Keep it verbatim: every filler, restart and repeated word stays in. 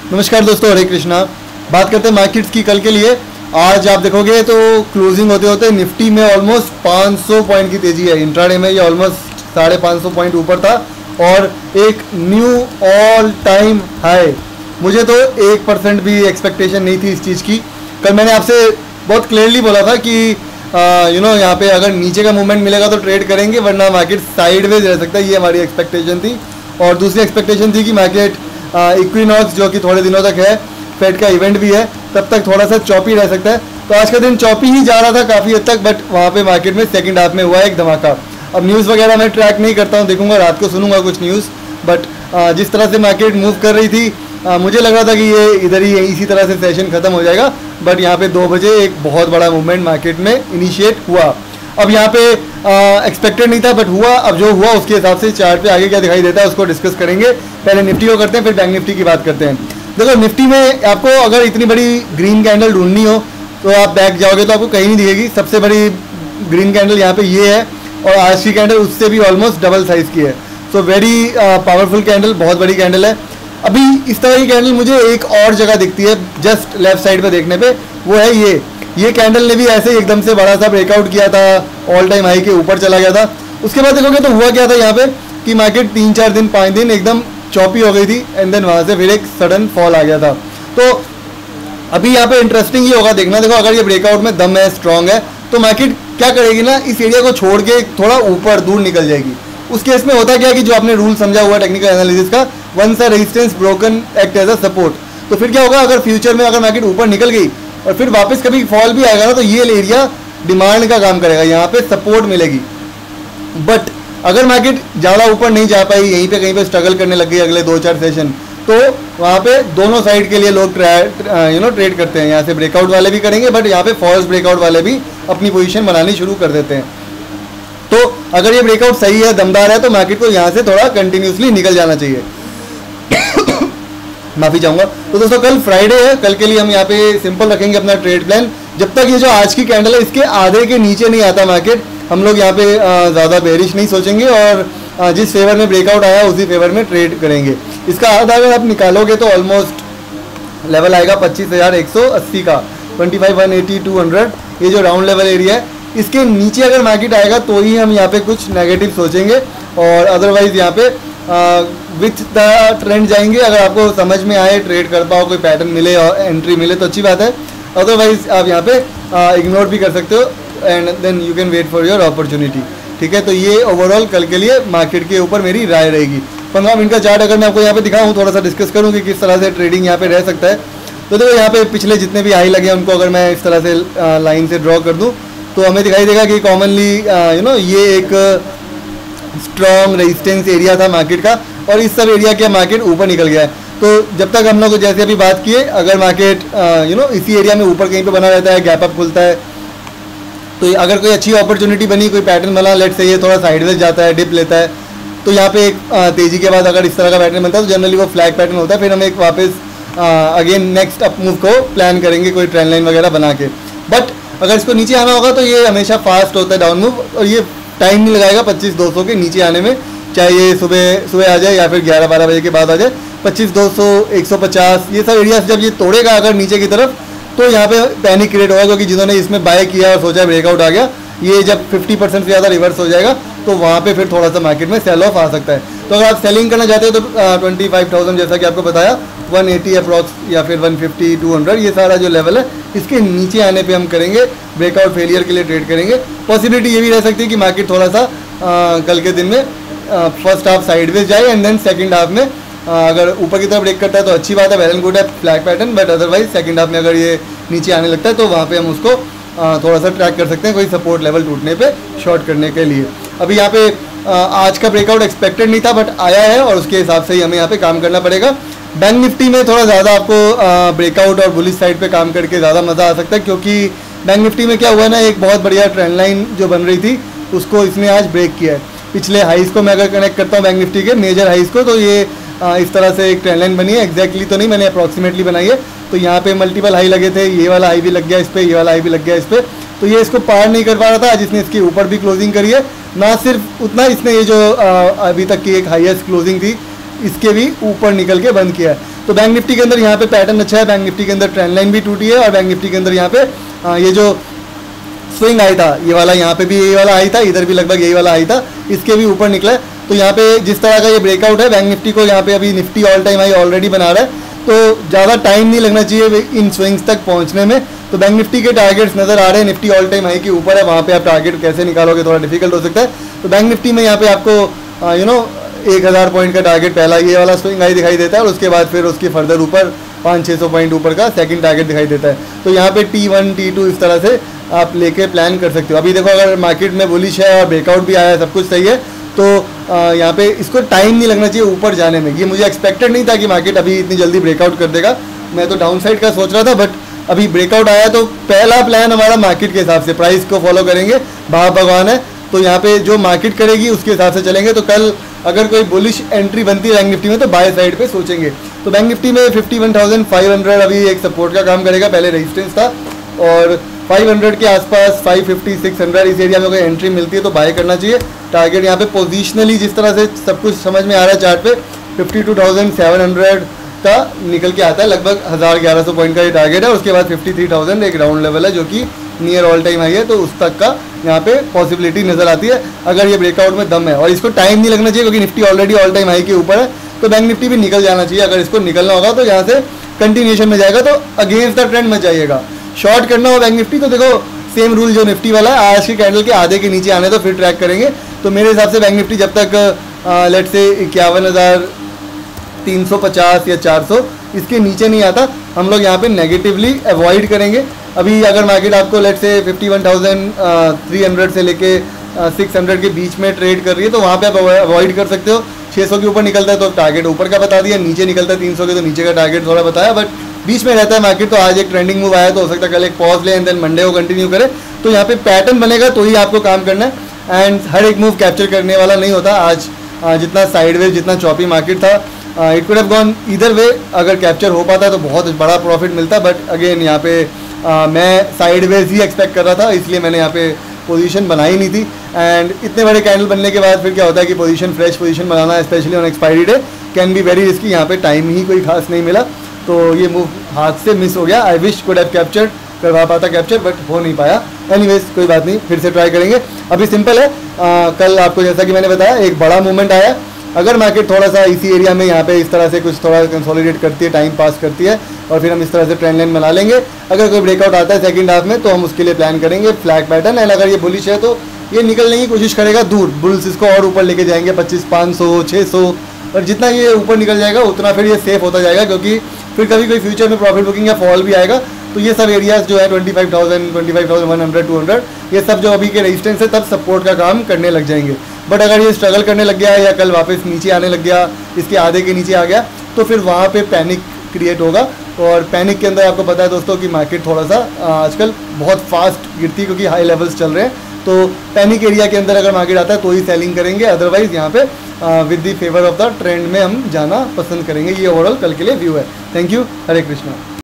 नमस्कार दोस्तों, हरे कृष्णा। बात करते हैं मार्केट्स की कल के लिए। आज आप देखोगे तो क्लोजिंग होते होते निफ्टी में ऑलमोस्ट पाँच सौ पॉइंट की तेजी है। इंट्राडे में ये ऑलमोस्ट साढ़े पाँच सौ पॉइंट ऊपर था और एक न्यू ऑल टाइम हाई। मुझे तो एक परसेंट भी एक्सपेक्टेशन नहीं थी इस चीज़ की। कल मैंने आपसे बहुत क्लियरली बोला था कि यू नो यहाँ पे अगर नीचे का मूवमेंट मिलेगा तो ट्रेड करेंगे, वरना मार्केट साइडवेज रह सकता है। ये हमारी एक्सपेक्टेशन थी। और दूसरी एक्सपेक्टेशन थी कि मार्केट इक्विनॉक्स जो कि थोड़े दिनों तक है, फेड का इवेंट भी है, तब तक थोड़ा सा चॉपी रह सकता है। तो आज का दिन चॉपी ही जा रहा था काफ़ी हद तक, बट वहाँ पे मार्केट में सेकंड हाफ में हुआ एक धमाका। अब न्यूज़ वगैरह मैं ट्रैक नहीं करता हूँ, देखूंगा रात को सुनूंगा कुछ न्यूज़, बट जिस तरह से मार्केट मूव कर रही थी आ, मुझे लग रहा था कि ये इधर ही इसी तरह से सेशन खत्म हो जाएगा। बट यहाँ पे दो बजे एक बहुत बड़ा मूवमेंट मार्केट में इनिशिएट हुआ। अब यहाँ पे एक्सपेक्टेड नहीं था बट हुआ। अब जो हुआ उसके हिसाब से चार्ट पे आगे क्या दिखाई देता है उसको डिस्कस करेंगे। पहले निफ्टी को करते हैं, फिर बैंक निफ्टी की बात करते हैं। देखो, निफ्टी में आपको अगर इतनी बड़ी ग्रीन कैंडल ढूंढनी हो तो आप बैक जाओगे तो आपको कहीं नहीं दिखेगी। सबसे बड़ी ग्रीन कैंडल यहाँ पे ये है और आज की कैंडल उससे भी ऑलमोस्ट डबल साइज की है। सो वेरी पावरफुल कैंडल, बहुत बड़ी कैंडल है। अभी इस तरह की कैंडल मुझे एक और जगह दिखती है जस्ट लेफ्ट साइड पे देखने पे, वो है ये ये कैंडल ने भी ऐसे एकदम से बड़ा सा ब्रेकआउट किया था, ऑल टाइम हाई के ऊपर चला गया था। उसके बाद देखोगे तो हुआ क्या था यहाँ पे कि मार्केट तीन चार दिन पाँच दिन एकदम चॉपी हो गई थी एंड देन वहाँ से फिर एक सडन फॉल आ गया था। तो अभी यहाँ पे इंटरेस्टिंग ये होगा देखना। देखो, अगर ये ब्रेकआउट में दम है, स्ट्रॉन्ग है, तो मार्केट क्या करेगी ना, इस एरिया को छोड़ के थोड़ा ऊपर दूर निकल जाएगी। उस केस में होता क्या कि जो आपने रूल समझा हुआ टेक्निकल एनालिसिस का, once a resistance broken act as a support, तो फिर क्या होगा, अगर फ्यूचर में अगर मार्केट ऊपर निकल गई और फिर वापस कभी फॉल भी आएगा ना, तो ये एरिया डिमांड का काम करेगा, यहाँ पे सपोर्ट मिलेगी। बट अगर मार्केट ज़्यादा ऊपर नहीं जा पाई, यहीं पे कहीं पे स्ट्रगल करने लग गई अगले दो चार सेशन, तो वहाँ पे दोनों साइड के लिए लोग यू नो ट्रेड करते हैं। यहाँ से ब्रेकआउट वाले भी करेंगे, बट यहाँ पे फॉल्स ब्रेकआउट वाले भी अपनी पोजीशन बनानी शुरू कर देते हैं। तो अगर ये ब्रेकआउट सही है, दमदार है, तो मार्केट को यहाँ से थोड़ा कंटिन्यूसली निकल जाना चाहिए। माफी चाहूंगा। तो दोस्तों, कल फ्राइडे है, कल के लिए हम यहाँ पे सिंपल रखेंगे अपना ट्रेड प्लान। जब तक ये जो आज की कैंडल है इसके आधे के नीचे नहीं आता मार्केट, हम लोग यहाँ पे ज़्यादा बेरिश नहीं सोचेंगे और जिस फेवर में ब्रेकआउट आया उसी फेवर में ट्रेड करेंगे। इसका आधा अगर आप निकालोगे तो ऑलमोस्ट लेवल आएगा पच्चीस हज़ार एक सौ अस्सी का, twenty five one eighty two hundred, ये जो राउंड लेवल एरिया है। इसके नीचे अगर मार्केट आएगा तो ही हम यहाँ पे कुछ नेगेटिव सोचेंगे और अदरवाइज यहाँ पे विथ द ट्रेंड जाएंगे। अगर आपको समझ में आए, ट्रेड कर पाओ, कोई पैटर्न मिले और एंट्री मिले तो अच्छी बात है, अदरवाइज आप यहाँ पे इग्नोर भी कर सकते हो and then you can wait for your opportunity. ठीक है, तो ये ओवरऑल कल के लिए मार्केट के ऊपर मेरी राय रहेगी। पंद्रह मिनट का चार्ट अगर मैं आपको यहाँ पे दिखाऊँ, थोड़ा सा डिस्कस करूँ कि किस तरह से ट्रेडिंग यहाँ पे रह सकता है। तो देखो, यहाँ पे पिछले जितने भी हाई लगे हैं उनको अगर मैं इस तरह से लाइन से ड्रॉ कर दूँ तो हमें दिखाई देगा कि कॉमनली यू नो ये एक स्ट्रॉन्ग रेजिस्टेंस एरिया था मार्केट का और इस सब एरिया के मार्केट ऊपर निकल गया है। तो जब तक हम लोग जैसे अभी बात किए, अगर मार्केट यू नो इसी एरिया में ऊपर कहीं पे बना रहता है, गैप अप खुलता है, तो अगर कोई अच्छी अपॉर्चुनिटी बनी, कोई पैटर्न बना, लेट से ये थोड़ा साइडवेज जाता है, डिप लेता है, तो यहाँ पे एक तेज़ी के बाद अगर इस तरह का पैटर्न बनता है तो जनरली वो फ्लैग पैटर्न होता है। फिर हम एक वापस अगेन नेक्स्ट अप मूव को प्लान करेंगे कोई ट्रेंड लाइन वगैरह बना के। बट अगर इसको नीचे आना होगा तो ये हमेशा फास्ट होता है डाउन मूव और ये टाइम नहीं लगाएगा पच्चीस दो सौ के नीचे आने में, चाहे ये सुबह सुबह आ जाए या फिर ग्यारह बारह बजे के बाद आ जाए। पच्चीस दो सौ एक सौ पचास ये सब एरिया जब ये तोड़ेगा अगर नीचे की तरफ, तो यहाँ पे पैनिक क्रिएट होगा, क्योंकि जिन्होंने इसमें बाय किया और सोचा ब्रेकआउट आ गया, ये जब फिफ्टी परसेंट से ज़्यादा रिवर्स हो जाएगा तो वहाँ पे फिर थोड़ा सा मार्केट में सेल ऑफ आ सकता है। तो अगर आप सेलिंग करना चाहते हो तो ट्वेंटी फाइव थाउजेंड जैसा कि आपको बताया, वन एटी अप्रॉक्स या फिर वन फिफ्टी टू हंड्रेड, ये सारा जो लेवल है इसके नीचे आने पे हम करेंगे ब्रेकआउट, फेलियर के लिए ट्रेड करेंगे। पॉसिबिलिटी ये भी रह सकती है कि मार्केट थोड़ा सा आ, कल के दिन में फर्स्ट हाफ साइडवेज जाए एंड देन सेकंड हाफ में आ, अगर ऊपर की तरफ ब्रेक करता है तो अच्छी बात है, वेल एंड गुड है, flag pattern. But otherwise second half में अगर ये नीचे आने लगता है तो वहाँ पे हम उसको आ, थोड़ा सा ट्रैक कर सकते हैं, कोई सपोर्ट लेवल टूटने पे शॉर्ट करने के लिए। अभी यहाँ पे आ, आज का ब्रेकआउट एक्सपेक्टेड नहीं था बट आया है और उसके हिसाब से ही हमें यहाँ पे काम करना पड़ेगा। बैंक निफ्टी में थोड़ा ज़्यादा आपको ब्रेकआउट और बुलिश साइड पे काम करके ज़्यादा मज़ा आ सकता है, क्योंकि बैंक निफ्टी में क्या हुआ ना, एक बहुत बढ़िया ट्रेंड लाइन जो बन रही थी उसको इसने आज ब्रेक किया है। पिछले हाइस को मैं अगर कनेक्ट करता हूँ बैंक निफ्टी के मेजर हाइस को, तो ये आ, इस तरह से एक ट्रेंड लाइन बनी है। एग्जैक्टली तो नहीं, मैंने अप्रॉक्सीमेटली बनाई है। तो यहाँ पे मल्टीपल हाई लगे थे, ये वाला हाई भी लग गया इस पर, ये वाला हाई भी लग गया इस पर, तो ये इसको पार नहीं कर पा रहा था। आज इसने इसके ऊपर भी क्लोजिंग करी है। ना सिर्फ उतना, इसने ये जो आ, अभी तक की एक हाईएस्ट क्लोजिंग थी इसके भी ऊपर निकल के बंद किया है। तो बैंक निफ्टी के अंदर यहाँ पे पैटर्न अच्छा है, बैंक निफ्टी के अंदर ट्रेंड लाइन भी टूटी है और बैंक निफ्टी के अंदर यहाँ पे आ, ये जो स्विंग आई था, ये वाला यहाँ पे भी यही वाला आई था, इधर भी लगभग यही वाला आई था, इसके भी ऊपर निकला है। तो यहाँ पे जिस तरह का ये ब्रेकआउट है बैंक निफ्टी को, यहाँ पे अभी Nifty all time high already बना रहा है, तो ज़्यादा टाइम नहीं लगना चाहिए इन स्विंग्स तक पहुँचने में। तो बैंक निफ्टी के टारगेट्स नज़र आ रहे हैं, निफ्टी ऑल टाइम हाई के ऊपर है, वहाँ पे आप टारगेट कैसे निकालोगे थोड़ा डिफिकल्ट हो सकता है। तो बैंक निफ्टी में यहाँ पे आपको यू नो एक हज़ार पॉइंट का टारगेट पहला ये वाला स्विंग हाई दिखाई देता है, और उसके बाद फिर उसके फर्दर ऊपर पाँच छः सौ पॉइंट ऊपर का सेकंड टारगेट दिखाई देता है। तो यहाँ पे टी वन टी टू इस तरह से आप लेके प्लान कर सकते हो। अभी देखो अगर मार्केट में बुलिश है और ब्रेकआउट भी आया है, सब कुछ सही है, तो यहाँ पे इसको टाइम नहीं लगना चाहिए ऊपर जाने में। ये मुझे एक्सपेक्टेड नहीं था कि मार्केट अभी इतनी जल्दी ब्रेकआउट कर देगा, मैं तो डाउन साइड का सोच रहा था, बट अभी ब्रेकआउट आया तो पहला प्लान हमारा मार्केट के हिसाब से प्राइस को फॉलो करेंगे, भाव भगवान है, तो यहाँ पे जो मार्केट करेगी उसके हिसाब से चलेंगे। तो कल अगर कोई बुलिश एंट्री बनती है बैंक निफ्टी में तो बाय साइड पे सोचेंगे। तो बैंक निफ्टी में fifty one thousand five hundred अभी एक सपोर्ट का काम करेगा, पहले रेजिस्टेंस था, और फाइव हंड्रेड के आसपास फाइव फिफ्टी सिक्स हंड्रेड इस एरिया में अगर एंट्री मिलती है तो बाय करना चाहिए। टारगेट यहाँ पे पोजिशनली जिस तरह से सब कुछ समझ में आ रहा है चार्ट पे, fifty two thousand seven hundred का निकल के आता है, लगभग हज़ार ग्यारह सौ पॉइंट का ये टारगेट है। उसके बाद फिफ्टी थ्री थाउजेंड एक राउंड लेवल है जो कि नियर ऑल टाइम हाई है, तो उस तक का यहाँ पे पॉसिबिलिटी नजर आती है अगर ये ब्रेकआउट में दम है। और इसको टाइम नहीं लगना चाहिए क्योंकि Nifty already all time high के ऊपर है, तो बैंक निफ्टी भी निकल जाना चाहिए। अगर इसको निकलना होगा तो यहाँ से कंटिन्यूएशन में जाएगा, तो अगेंस्ट द ट्रेंड मत जाइएगा। शॉर्ट करना हो बैंक निफ्टी तो देखो सेम रूल जो निफ्टी वाला है, आज के कैंडल के आधे के नीचे आने तो फिर ट्रैक करेंगे। तो मेरे हिसाब से बैंक निफ्टी जब तक लेट से इक्यावन हज़ार तीन सौ पचास या चार सौ इसके नीचे नहीं आता, हम लोग यहाँ पे नेगेटिवली अवॉइड करेंगे। अभी अगर मार्केट आपको लेट से fifty one thousand three hundred से लेके सिक्स हंड्रेड के बीच में ट्रेड कर रही है तो वहाँ पे आप अवॉइड कर सकते हो। छः सौ के ऊपर निकलता है तो टारगेट ऊपर का बता दिया, नीचे निकलता है तीन सौ के तो नीचे का टारगेट थोड़ा बताया, बट बीच में रहता है मार्केट। तो आज एक ट्रेंडिंग मूव आया तो हो सकता है कल एक पॉज ले एंड देन मंडे को कंटिन्यू करे। तो यहाँ पे पैटर्न बनेगा तो ही आपको काम करना है, एंड हर एक मूव कैप्चर करने वाला नहीं होता। आज जितना साइडवेज जितना चॉपी मार्केट था, it could have gone either way, अगर कैप्चर हो पाता तो बहुत बड़ा प्रॉफिट मिलता, बट अगेन यहाँ पे आ, मैं साइडवेज ही एक्सपेक्ट कर रहा था, इसलिए मैंने यहाँ पे पोजीशन बनाई नहीं थी। एंड इतने बड़े कैंडल बनने के बाद फिर क्या होता है कि पोजीशन फ्रेश पोजीशन बनाना specially on expiry day can be very risky. यहाँ पे टाइम ही कोई खास नहीं मिला तो ये मूव हाथ से मिस हो गया। I wish could have captured, करवा पाता कैप्चर, बट हो नहीं पाया। एनीवेज कोई बात नहीं, फिर से ट्राई करेंगे। अभी सिंपल है, आ, कल आपको जैसा कि मैंने बताया एक बड़ा मूवमेंट आया, अगर मार्केट थोड़ा सा इसी एरिया में यहाँ पे इस तरह से कुछ थोड़ा कंसोलिडेट करती है, टाइम पास करती है, और फिर हम इस तरह से ट्रेंड लाइन बना लेंगे। अगर कोई ब्रेकआउट आता है सेकंड हाफ में तो हम उसके लिए प्लान करेंगे फ्लैग पैटर्न। एंड अगर ये बुलिश है तो ये निकलने की कोशिश करेगा दूर, बुल्स इसको और ऊपर लेके जाएंगे पच्चीस पाँच सौ छः सौ, और जितना ये ऊपर निकल जाएगा उतना फिर ये सेफ होता जाएगा, क्योंकि फिर कभी कोई फ्यूचर में प्रॉफिट बुकिंग या फॉल भी आएगा। तो ये सब एरियाज जो है twenty five thousand twenty five thousand one hundred two hundred ये सब जो अभी के रेजिस्टेंस है तब सपोर्ट का काम करने लग जाएंगे। बट अगर ये स्ट्रगल करने लग गया या कल वापस नीचे आने लग गया, इसके आधे के नीचे आ गया, तो फिर वहाँ पे पैनिक क्रिएट होगा। और पैनिक के अंदर आपको पता है दोस्तों कि मार्केट थोड़ा सा आजकल बहुत फास्ट गिरती है क्योंकि हाई लेवल्स चल रहे हैं। तो पैनिक एरिया के अंदर अगर मार्केट आता है तो ही सेलिंग करेंगे, अदरवाइज यहाँ पे with the favour of the trend में हम जाना पसंद करेंगे। ये ओवरऑल कल के लिए व्यू है। Thank you, Hare Krishna.